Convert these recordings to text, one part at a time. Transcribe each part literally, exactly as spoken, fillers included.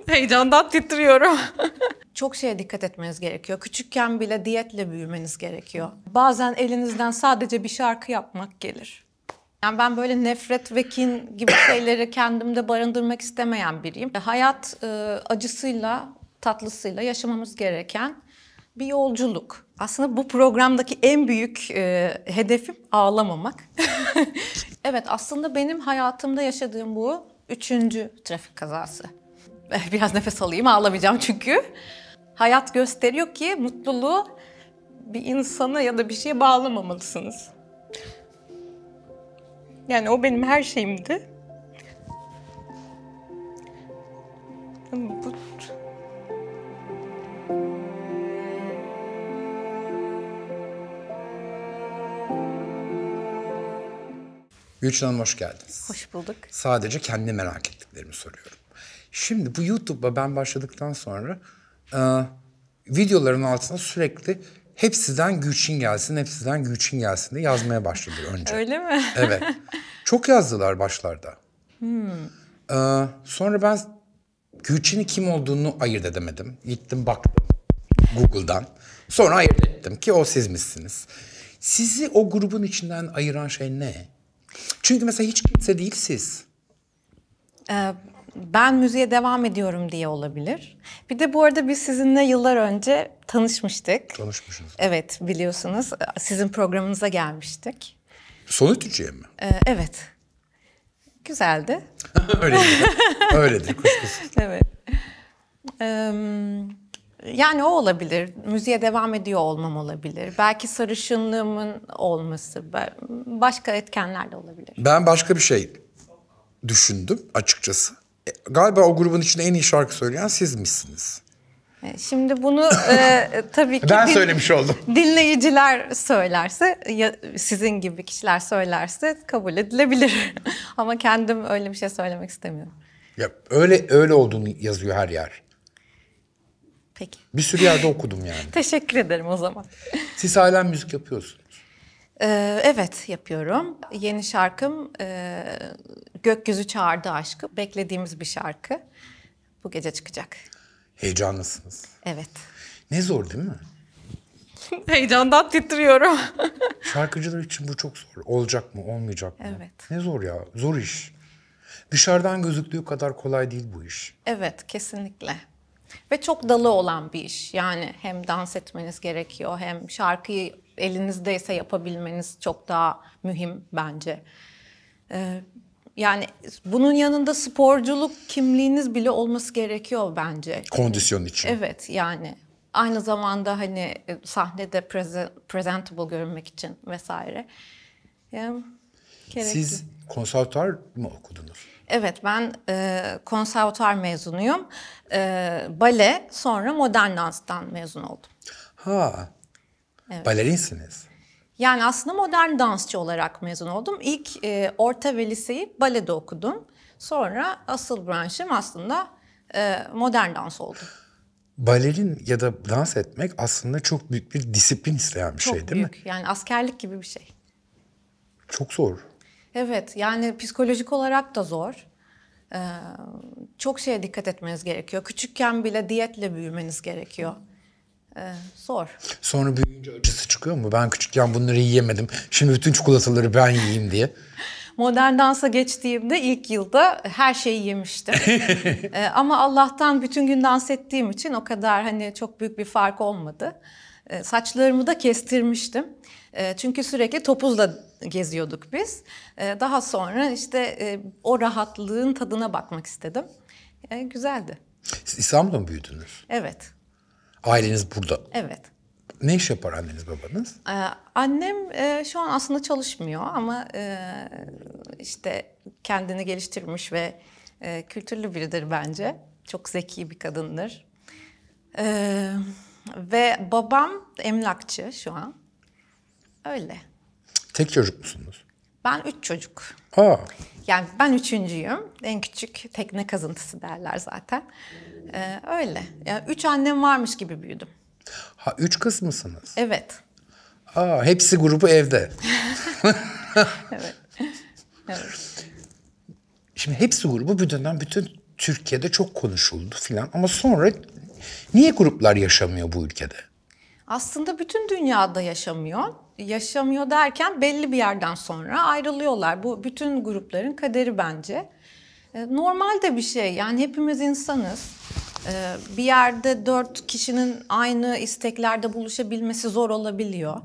Heyecandan titriyorum. Çok şeye dikkat etmeniz gerekiyor. Küçükken bile diyetle büyümeniz gerekiyor. Bazen elinizden sadece bir şarkı yapmak gelir. Yani ben böyle nefret ve kin gibi şeyleri kendimde barındırmak istemeyen biriyim. Hayat e, acısıyla, tatlısıyla yaşamamız gereken bir yolculuk. Aslında bu programdaki en büyük e, hedefim ağlamamak. Evet, aslında benim hayatımda yaşadığım bu üçüncü trafik kazası. Biraz nefes alayım, ağlamayacağım çünkü. Hayat gösteriyor ki mutluluğu bir insana ya da bir şeye bağlamamalısınız. Yani o benim her şeyimdi. Ama bu... Gülçin Hanım hoş geldiniz. Hoş bulduk. Sadece kendi merak ettiklerimi soruyorum. Şimdi bu YouTube'a ben başladıktan sonra e, videoların altına sürekli hepsinden Gülçin gelsin, hepsinden Gülçin gelsin diye yazmaya başladı önce. Öyle mi? Evet. Çok yazdılar başlarda. Hmm. E, sonra ben Gülçin'in kim olduğunu ayırt edemedim. Gittim baktım Google'dan. Sonra ayırt ettim ki o siz misiniz. Sizi o grubun içinden ayıran şey ne? Çünkü mesela hiç kimse değil siz. Ee, ben müziğe devam ediyorum diye olabilir. Bir de bu arada biz sizinle yıllar önce tanışmıştık. Tanışmışsınız. Evet, biliyorsunuz. Sizin programınıza gelmiştik. Son ütücüye mi? Ee, evet. Güzeldi. Öyledir. Öyledir kuşkusuz. Evet. Ee, yani o olabilir. Müziğe devam ediyor olmam olabilir. Belki sarışınlığımın olması. Başka etkenler de olabilir. Ben başka bir şey düşündüm açıkçası. E, galiba o grubun içinde en iyi şarkı söyleyen siz misiniz? Şimdi bunu e, tabii ki ben din, söylemiş oldum. Dinleyiciler söylerse, ya sizin gibi kişiler söylerse kabul edilebilir. Ama kendim öyle bir şey söylemek istemiyorum. Ya öyle öyle olduğunu yazıyor her yer. Peki. Bir sürü yerde okudum yani. Teşekkür ederim o zaman. Siz halen müzik yapıyorsunuz. Ee, evet yapıyorum. Yeni şarkım e, Gökyüzü Çağırdı Aşkı. Beklediğimiz bir şarkı. Bu gece çıkacak. Heyecanlısınız. Evet. Ne zor değil mi? Heyecandan titriyorum. Şarkıcılar için bu çok zor. Olacak mı, olmayacak mı? Evet. Ne zor ya, zor iş. Dışarıdan gözüktüğü kadar kolay değil bu iş. Evet, kesinlikle. Ve çok dalı olan bir iş. Yani hem dans etmeniz gerekiyor, hem şarkıyı elinizdeyse yapabilmeniz çok daha mühim bence. Ee, yani bunun yanında sporculuk kimliğiniz bile olması gerekiyor bence. Kondisyon için. Evet, yani aynı zamanda hani sahnede preze- presentable görünmek için vesaire. Yani, Siz konservatuar mı okudunuz? Evet, ben e, konservatuar mezunuyum. E, bale, sonra modern danstan mezun oldum. Ha, evet. Balerinsiniz. Yani aslında modern dansçı olarak mezun oldum. İlk e, orta ve liseyi balede okudum. Sonra asıl branşım aslında e, modern dans oldu. Balerin ya da dans etmek aslında çok büyük bir disiplin isteyen bir çok şey değil büyük. mi? Yani askerlik gibi bir şey. Çok zor. Evet, yani psikolojik olarak da zor. Ee, çok şeye dikkat etmeniz gerekiyor. Küçükken bile diyetle büyümeniz gerekiyor. Ee, zor. Sonra büyüyünce acısı çıkıyor mu? Ben küçükken bunları yiyemedim. Şimdi bütün çikolataları ben yiyeyim diye. Modern dansa geçtiğimde ilk yılda her şeyi yemiştim. ee, ama Allah'tan bütün gün dans ettiğim için o kadar hani çok büyük bir fark olmadı. Ee, saçlarımı da kestirmiştim. Ee, çünkü sürekli topuzla geziyorduk biz. Ee, daha sonra işte e, o rahatlığın tadına bakmak istedim. Ee, güzeldi. Siz İstanbul'da mı büyüdünüz? Evet. Aileniz burada. Evet. Ne iş yapar anneniz babanız? Ee, annem e, şu an aslında çalışmıyor ama e, işte kendini geliştirmiş ve e, kültürlü biridir bence. Çok zeki bir kadındır. Ee, ve babam emlakçı şu an. Öyle. Tek çocuk musunuz? Ben üç çocuk. Aa. Yani ben üçüncüyüm. En küçük tekne kazıntısı derler zaten. Ee, öyle. Yani üç annem varmış gibi büyüdüm. Ha, üç kız mısınız? Evet. Aa, hepsi grubu evde. Evet. Evet. Şimdi hepsi grubu bir dönem bütün Türkiye'de çok konuşuldu filan ama sonra niye gruplar yaşamıyor bu ülkede? Aslında bütün dünyada yaşamıyor. Yaşamıyor derken belli bir yerden sonra ayrılıyorlar. Bu bütün grupların kaderi bence. Normal de bir şey. Yani hepimiz insanız. Bir yerde dört kişinin aynı isteklerde buluşabilmesi zor olabiliyor.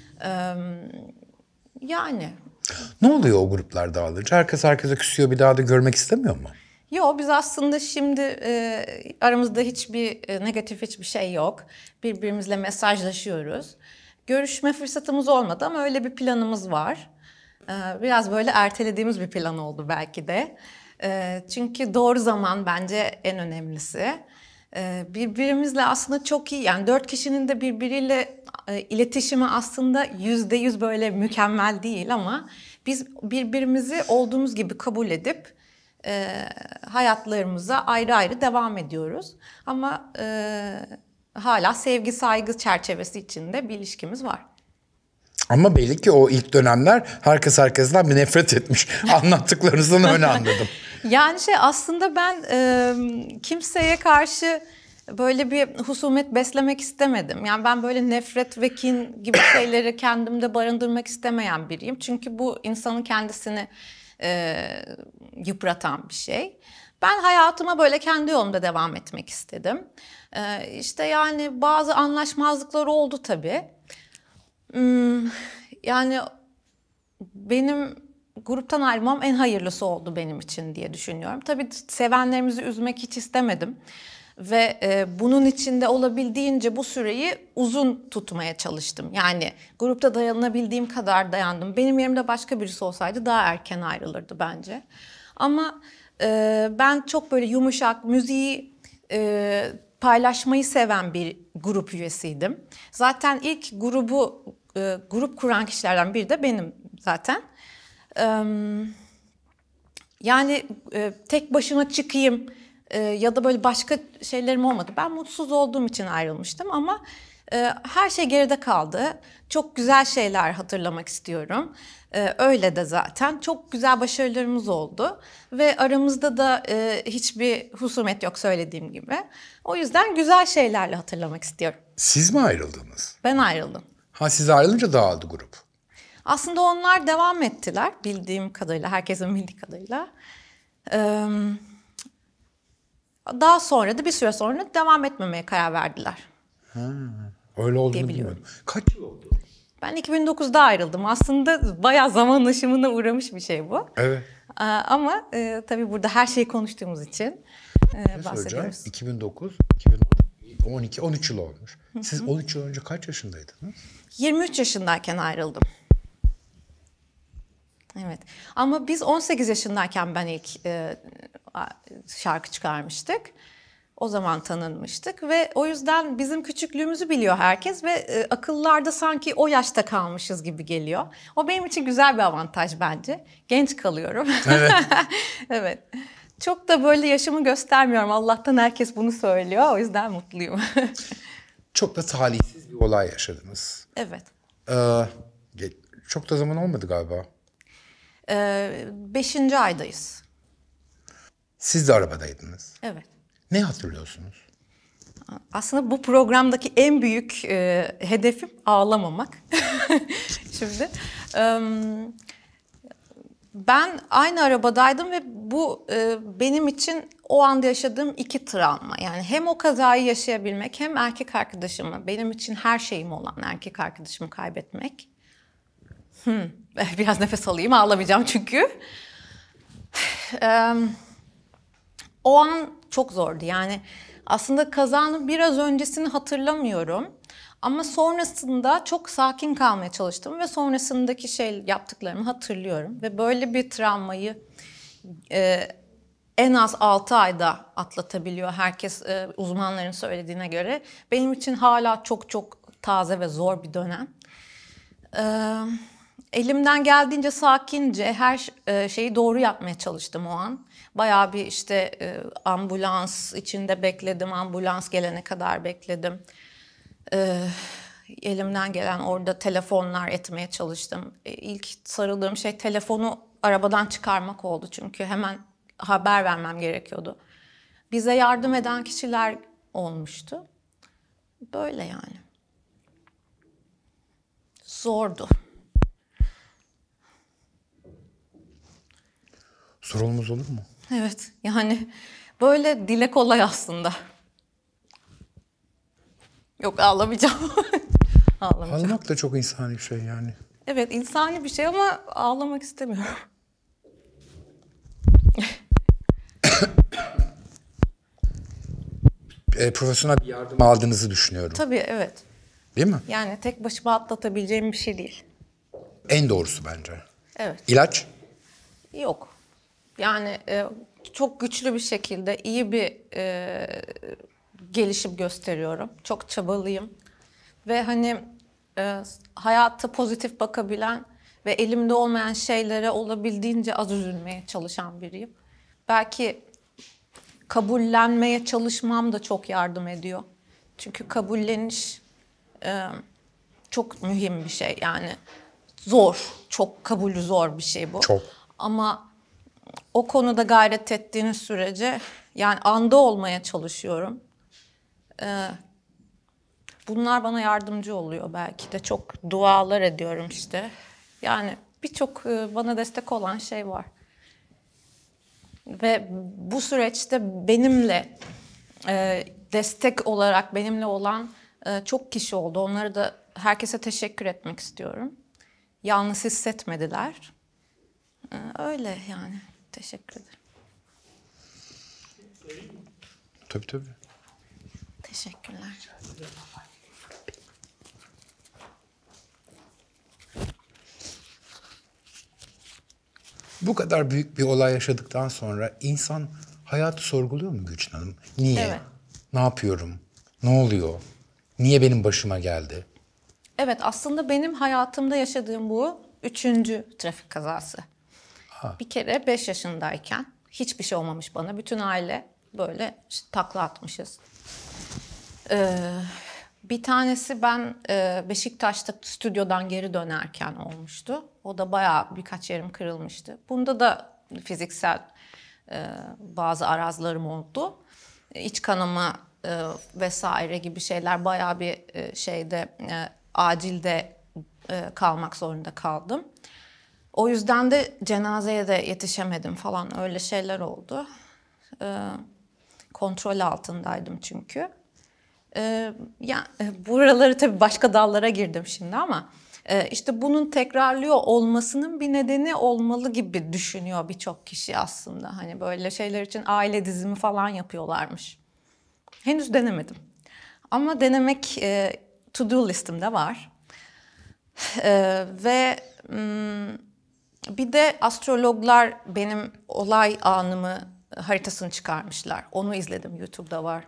Yani. Ne oluyor o gruplar dağılınca? Herkes herkese küsüyor, bir daha da görmek istemiyor mu? Yok, biz aslında şimdi e, aramızda hiçbir e, negatif hiçbir şey yok. Birbirimizle mesajlaşıyoruz. Görüşme fırsatımız olmadı ama öyle bir planımız var. E, biraz böyle ertelediğimiz bir plan oldu belki de. E, çünkü doğru zaman bence en önemlisi. E, birbirimizle aslında çok iyi, yani dört kişinin de birbiriyle e, iletişimi aslında yüzde yüz böyle mükemmel değil ama biz birbirimizi olduğumuz gibi kabul edip E, hayatlarımıza ayrı ayrı devam ediyoruz. Ama e, hala sevgi, saygı çerçevesi içinde bir ilişkimiz var. Ama belli ki o ilk dönemler herkes herkesten bir nefret etmiş. Anlattıklarınızdan öyle anladım. Yani şey, aslında ben e, kimseye karşı böyle bir husumet beslemek istemedim. Yani ben böyle nefret ve kin gibi şeyleri kendimde barındırmak istemeyen biriyim. Çünkü bu insanın kendisini E, yıpratan bir şey. Ben hayatıma böyle kendi yolumda devam etmek istedim. E, işte yani bazı anlaşmazlıklar oldu tabii. Hmm, yani benim gruptan ayrılmam en hayırlısı oldu benim için diye düşünüyorum. Tabii sevenlerimizi üzmek hiç istemedim. Ve e, bunun içinde olabildiğince bu süreyi uzun tutmaya çalıştım. Yani grupta dayanabildiğim kadar dayandım. Benim yerimde başka birisi olsaydı daha erken ayrılırdı bence. Ama e, ben çok böyle yumuşak, müziği e, paylaşmayı seven bir grup üyesiydim. Zaten ilk grubu e, grup kuran kişilerden biri de benim zaten. E, yani e, tek başına çıkayım ya da böyle başka şeylerim olmadı. Ben mutsuz olduğum için ayrılmıştım ama e, her şey geride kaldı. Çok güzel şeyler hatırlamak istiyorum. E, öyle de zaten. Çok güzel başarılarımız oldu. Ve aramızda da e, hiçbir husumet yok söylediğim gibi. O yüzden güzel şeylerle hatırlamak istiyorum. Siz mi ayrıldınız? Ben ayrıldım. Ha, siz ayrılınca dağıldı grup. Aslında onlar devam ettiler bildiğim kadarıyla, herkesin bildiği kadarıyla. Evet. Daha sonra da bir süre sonra devam etmemeye karar verdiler. Ha, öyle olduğunu bilmiyordum. Kaç yıl oldu? Ben iki bin dokuzda ayrıldım. Aslında bayağı zaman aşımına uğramış bir şey bu. Evet. Ama e, tabii burada her şeyi konuştuğumuz için e, bahsediyoruz. iki bin dokuz, iki bin on iki, on üç yıl olmuş. Siz on üç yıl önce kaç yaşındaydınız? yirmi üç yaşındayken ayrıldım. Evet. Ama biz on sekiz yaşındayken ben ilk e, şarkı çıkarmıştık. O zaman tanınmıştık ve o yüzden bizim küçüklüğümüzü biliyor herkes ve e, akıllarda sanki o yaşta kalmışız gibi geliyor. O benim için güzel bir avantaj bence. Genç kalıyorum. Evet. Evet. Çok da böyle yaşımı göstermiyorum. Allah'tan herkes bunu söylüyor. O yüzden mutluyum. Çok da talihsiz bir olay yaşadınız. Evet. Ee, çok da zaman olmadı galiba. Ee, beşinci aydayız. Siz de arabadaydınız. Evet. Ne hatırlıyorsunuz? Aslında bu programdaki en büyük e, hedefim ağlamamak. Şimdi e, ben aynı arabadaydım ve bu e, benim için o anda yaşadığım iki travma. Yani hem o kazayı yaşayabilmek hem erkek arkadaşımı, benim için her şeyim olan erkek arkadaşımı kaybetmek. Hmm, biraz nefes alayım, ağlamayacağım çünkü. E, o an çok zordu. Yani aslında kazanın biraz öncesini hatırlamıyorum. Ama sonrasında çok sakin kalmaya çalıştım ve sonrasındaki şey yaptıklarımı hatırlıyorum. Ve böyle bir travmayı e, en az altı ayda atlatabiliyor herkes, e, uzmanların söylediğine göre. Benim için hala çok çok taze ve zor bir dönem. E, elimden geldiğince sakince her e, şeyi doğru yapmaya çalıştım o an. Bayağı bir işte e, ambulans içinde bekledim, ambulans gelene kadar bekledim. E, elimden gelen orada telefonlar etmeye çalıştım. E, ilk sarıldığım şey telefonu arabadan çıkarmak oldu çünkü hemen haber vermem gerekiyordu. bize yardım eden kişiler olmuştu. Böyle yani. Zordu. Sorulmaz olur mu? Evet, yani böyle dile kolay aslında. Yok, ağlamayacağım. Ağlamayacağım. Ağlamak da çok insani bir şey yani. Evet, insani bir şey ama ağlamak istemiyorum. E, profesyonel bir yardım aldığınızı düşünüyorum. Tabii, evet. Değil mi? Yani tek başıma atlatabileceğim bir şey değil. En doğrusu bence. Evet. İlaç? Yok. Yani e, çok güçlü bir şekilde iyi bir e, gelişim gösteriyorum. Çok çabalıyım. Ve hani e, hayata pozitif bakabilen ve elimde olmayan şeylere olabildiğince az üzülmeye çalışan biriyim. Belki kabullenmeye çalışmam da çok yardım ediyor. Çünkü kabulleniş e, çok mühim bir şey. Yani zor, çok kabulü zor bir şey bu. Çok. Ama o konuda gayret ettiğiniz sürece yani anda olmaya çalışıyorum. Ee, bunlar bana yardımcı oluyor belki de. Çok dualar ediyorum işte. Yani birçok e, bana destek olan şey var. Ve bu süreçte benimle e, destek olarak benimle olan e, çok kişi oldu. Onları da herkese teşekkür etmek istiyorum. Yalnız hissetmediler. Ee, öyle yani. Teşekkür ederim. Tabii tabii. Teşekkürler. Bu kadar büyük bir olay yaşadıktan sonra insan hayatı sorguluyor mu Gülçin Hanım? Niye? Evet. Ne yapıyorum? Ne oluyor? Niye benim başıma geldi? Evet, aslında benim hayatımda yaşadığım bu üçüncü trafik kazası. Ha. Bir kere beş yaşındayken hiçbir şey olmamış bana. Bütün aile böyle işte takla atmışız. Ee, bir tanesi ben e, Beşiktaş'ta stüdyodan geri dönerken olmuştu. O da bayağı birkaç yerim kırılmıştı. Bunda da fiziksel e, bazı arazlarım oldu. İç kanama e, vesaire gibi şeyler bayağı bir e, şeyde e, acilde e, kalmak zorunda kaldım. O yüzden de cenazeye de yetişemedim falan, öyle şeyler oldu. E, kontrol altındaydım çünkü. E, ya e, buraları tabii başka dallara girdim şimdi ama e, işte bunun tekrarlıyor olmasının bir nedeni olmalı gibi düşünüyor birçok kişi aslında. Hani böyle şeyler için aile dizimi falan yapıyorlarmış. Henüz denemedim. Ama denemek e, to do listemde var. E, ve m, bir de astrologlar benim olay anımı haritasını çıkarmışlar. Onu izledim, YouTube'da var.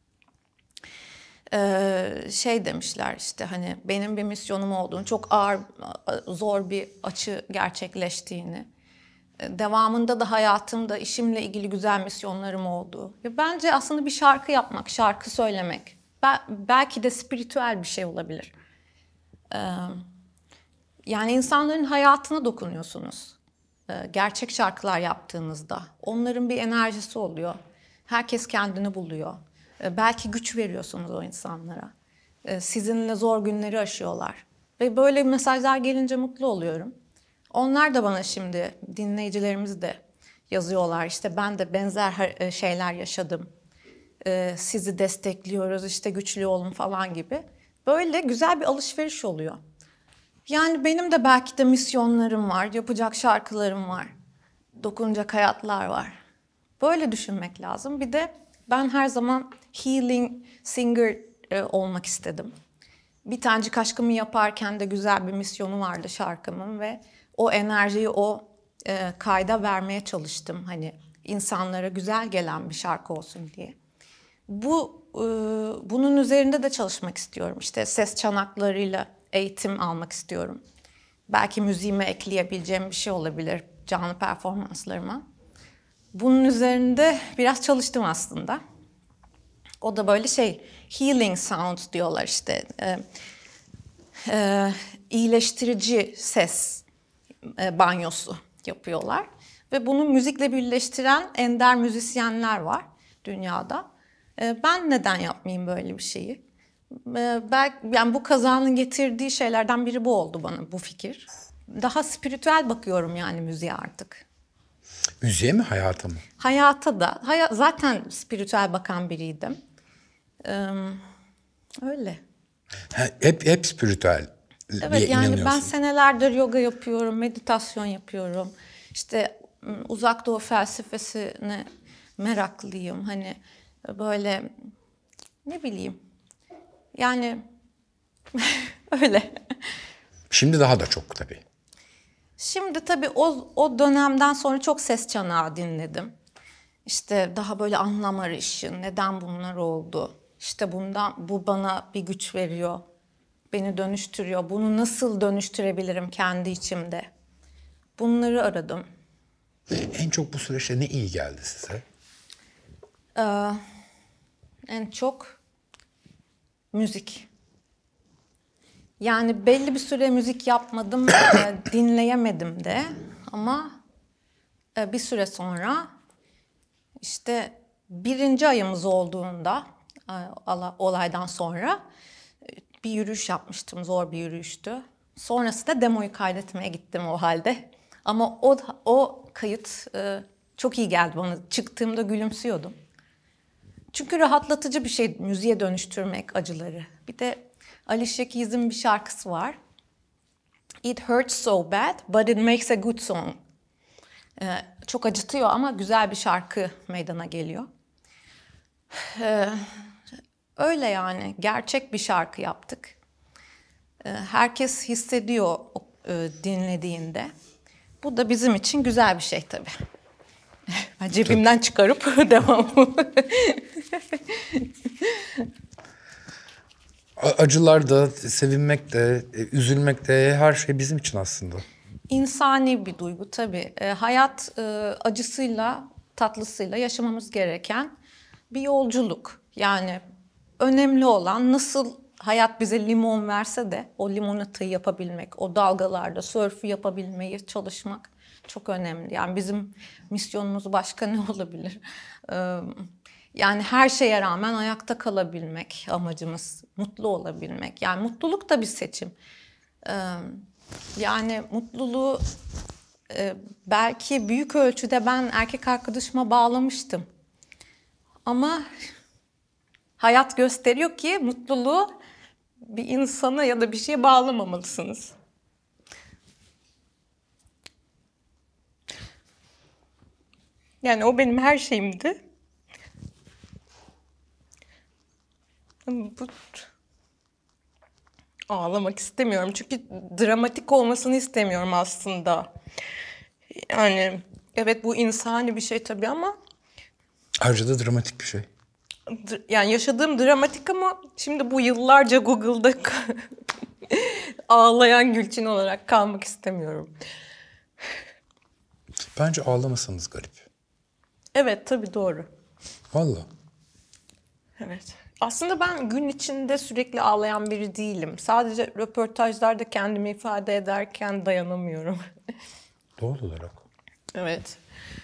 Ee, şey demişler işte hani benim bir misyonum olduğunu, çok ağır, zor bir açı gerçekleştiğini, devamında da hayatımda işimle ilgili güzel misyonlarım olduğu. Ve bence aslında bir şarkı yapmak, şarkı söylemek, belki de spiritüel bir şey olabilir. Ee, yani insanların hayatına dokunuyorsunuz. Ee, gerçek şarkılar yaptığınızda onların bir enerjisi oluyor. Herkes kendini buluyor. Belki güç veriyorsunuz o insanlara. Sizinle zor günleri aşıyorlar. Ve böyle mesajlar gelince mutlu oluyorum. Onlar da bana şimdi, dinleyicilerimiz de yazıyorlar. İşte ben de benzer şeyler yaşadım. Sizi destekliyoruz, işte güçlü olun falan gibi. Böyle güzel bir alışveriş oluyor. Yani benim de belki de misyonlarım var, yapacak şarkılarım var. Dokunacak hayatlar var. Böyle düşünmek lazım. Bir de ben her zaman healing singer e, olmak istedim. Bir Tanecik Aşkımı yaparken de güzel bir misyonu vardı şarkımın ve o enerjiyi o e, kayda vermeye çalıştım. Hani insanlara güzel gelen bir şarkı olsun diye. Bu e, bunun üzerinde de çalışmak istiyorum. İşte ses çanaklarıyla eğitim almak istiyorum. Belki müziğime ekleyebileceğim bir şey olabilir canlı performanslarıma. Bunun üzerinde biraz çalıştım aslında. O da böyle şey, healing sound diyorlar işte. E, e, iyileştirici ses e, banyosu yapıyorlar. Ve bunu müzikle birleştiren ender müzisyenler var. dünyada. Ee, ben neden yapmayayım böyle bir şeyi? Ee, belki, yani bu kazanın getirdiği şeylerden biri bu oldu bana, bu fikir. Daha spiritüel bakıyorum yani müziğe artık. Müziğe mi, hayata mı? Hayata da. Haya, zaten spiritüel bakan biriydim. Ee, öyle. Ha, hep hep spiritüel Evet, diye yani ben inanıyorsun. senelerdir yoga yapıyorum, meditasyon yapıyorum. İşte Uzak Doğu felsefesine meraklıyım. Hani böyle ne bileyim. Yani öyle. Şimdi daha da çok tabii. Şimdi tabii o, o dönemden sonra çok ses çanağı dinledim. İşte daha böyle anlam arayışı, neden bunlar oldu? İşte bundan, bu bana bir güç veriyor, beni dönüştürüyor. Bunu nasıl dönüştürebilirim kendi içimde? Bunları aradım. En çok bu süreçte ne iyi geldi size? Ee, en çok müzik. Yani belli bir süre müzik yapmadım, e, dinleyemedim de. Ama e, bir süre sonra işte birinci ayımız olduğunda e, ala- olaydan sonra e, bir yürüyüş yapmıştım. Zor bir yürüyüştü. Sonrasında demoyu kaydetmeye gittim o halde. Ama o o kayıt e, çok iyi geldi bana. Çıktığımda gülümsüyordum. Çünkü rahatlatıcı bir şey müziğe dönüştürmek acıları. Bir de Alicia Keys'in bir şarkısı var. It hurts so bad, but it makes a good song. Ee, çok acıtıyor ama güzel bir şarkı meydana geliyor. Ee, öyle yani, gerçek bir şarkı yaptık. Ee, herkes hissediyor e, dinlediğinde. Bu da bizim için güzel bir şey tabii. Ben cebimden çıkarıp devam. Acılar da, sevinmek de, üzülmek de, her şey bizim için aslında. İnsani bir duygu tabii. E, hayat e, acısıyla, tatlısıyla yaşamamız gereken bir yolculuk. Yani önemli olan, nasıl hayat bize limon verse de o limonatayı yapabilmek, o dalgalarda sörfü yapabilmeyi çalışmak çok önemli. Yani bizim misyonumuz başka ne olabilir? E, yani her şeye rağmen ayakta kalabilmek amacımız, mutlu olabilmek. Yani mutluluk da bir seçim. E, Yani mutluluğu e, belki büyük ölçüde ben erkek arkadaşıma bağlamıştım. Ama hayat gösteriyor ki mutluluğu bir insana ya da bir şeye bağlamamalısınız. Yani o benim her şeyimdi. Ama bu... Ağlamak istemiyorum çünkü dramatik olmasını istemiyorum aslında. Yani evet, bu insani bir şey tabii ama Ayrıca da dramatik bir şey. yani yaşadığım dramatik ama şimdi bu yıllarca Google'da ağlayan Gülçin olarak kalmak istemiyorum. Bence ağlamasanız garip. Evet, tabii doğru. Vallahi. Evet. Aslında ben gün içinde sürekli ağlayan biri değilim. Sadece röportajlarda kendimi ifade ederken dayanamıyorum. Doğal olarak. Evet.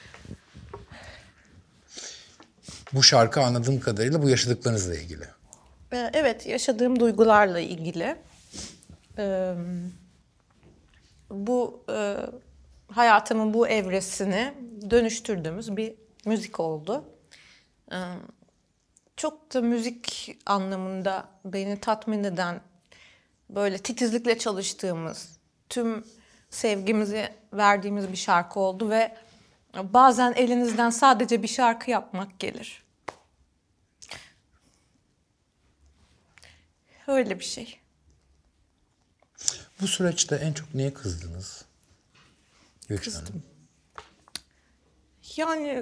Bu şarkı anladığım kadarıyla bu yaşadıklarınızla ilgili. Ee, Evet, yaşadığım duygularla ilgili. Ee, bu e, hayatımın bu evresini dönüştürdüğümüz bir müzik oldu. Ee, çok da müzik anlamında beni tatmin eden, böyle titizlikle çalıştığımız, tüm sevgimizi verdiğimiz bir şarkı oldu ve bazen elinizden sadece bir şarkı yapmak gelir. Öyle bir şey. Bu süreçte en çok neye kızdınız? Gülçin Hanım. Kızdım. Yani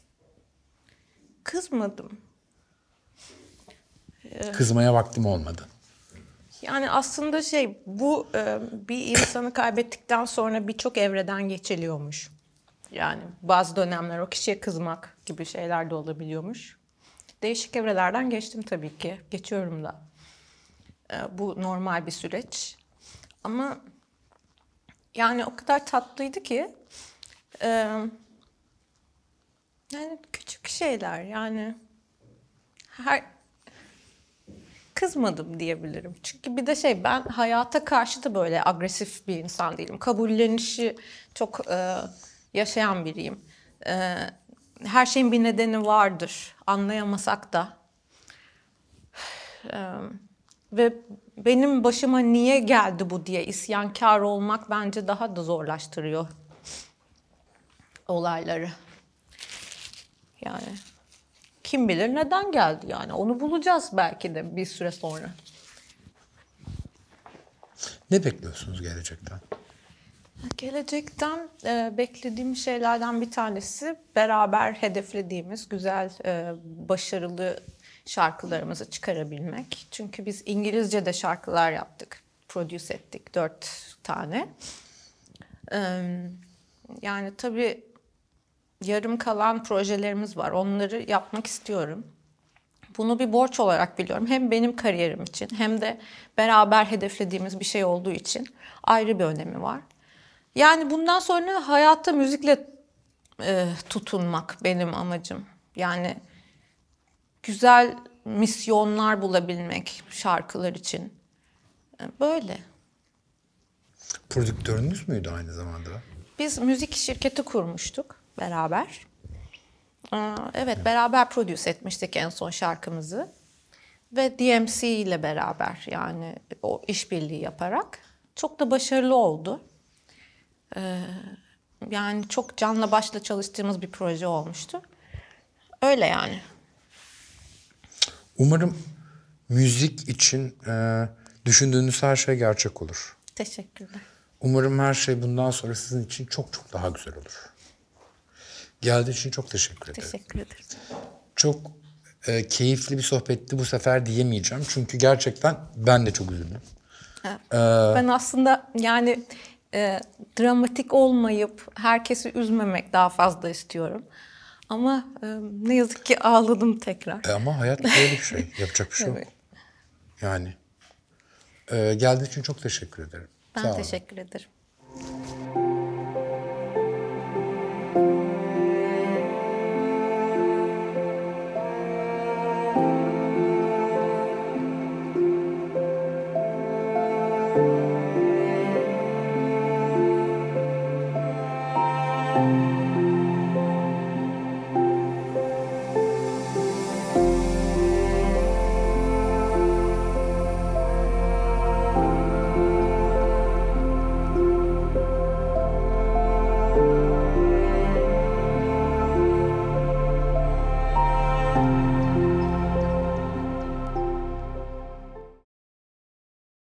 kızmadım. Kızmaya vaktim olmadı. Yani aslında şey, bu e, bir insanı kaybettikten sonra birçok evreden geçiliyormuş. Yani bazı dönemler o kişiye kızmak gibi şeyler de olabiliyormuş. Değişik evrelerden geçtim tabii ki. Geçiyorum da. E, bu normal bir süreç. Ama yani o kadar tatlıydı ki e, Yani küçük şeyler yani her kızmadım diyebilirim. Çünkü bir de şey ben hayata karşı da böyle agresif bir insan değilim. Kabullenişi çok e, yaşayan biriyim. E, her şeyin bir nedeni vardır. Anlayamasak da. E, ve benim başıma niye geldi bu diye isyankar olmak bence daha da zorlaştırıyor olayları. Yani kim bilir neden geldi yani. Onu bulacağız belki de bir süre sonra. Ne bekliyorsunuz gelecekten? Gelecekten e, beklediğim şeylerden bir tanesi beraber hedeflediğimiz güzel, e, başarılı şarkılarımızı çıkarabilmek. Çünkü biz İngilizce de şarkılar yaptık, produce ettik dört tane. E, yani tabii yarım kalan projelerimiz var. Onları yapmak istiyorum. Bunu bir borç olarak biliyorum. Hem benim kariyerim için hem de beraber hedeflediğimiz bir şey olduğu için ayrı bir önemi var. Yani bundan sonra hayatta müzikle e, tutunmak benim amacım. Yani güzel misyonlar bulabilmek şarkılar için. E, böyle. Prodüktörünüz müydü aynı zamanda? Biz müzik şirketi kurmuştuk beraber. Ee, evet, beraber produce etmiştik en son şarkımızı. Ve D M C ile beraber yani o işbirliği yaparak. Çok da başarılı oldu. Ee, yani çok canla başla çalıştığımız bir proje olmuştu. Öyle yani. Umarım müzik için e, düşündüğünüz her şey gerçek olur. Teşekkürler. Umarım her şey bundan sonra sizin için çok çok daha güzel olur. Geldiği için çok teşekkür ederim. Teşekkür ederim. Çok e, keyifli bir sohbetti bu sefer diyemeyeceğim. Çünkü gerçekten ben de çok üzüldüm. Evet. Ee, ben aslında yani e, dramatik olmayıp herkesi üzmemek daha fazla istiyorum. Ama e, ne yazık ki ağladım tekrar. E, ama hayat böyle bir şey. Yapacak bir şey Evet. yok. Yani. E, geldiği için çok teşekkür ederim. Ben Sağ olun. teşekkür ederim.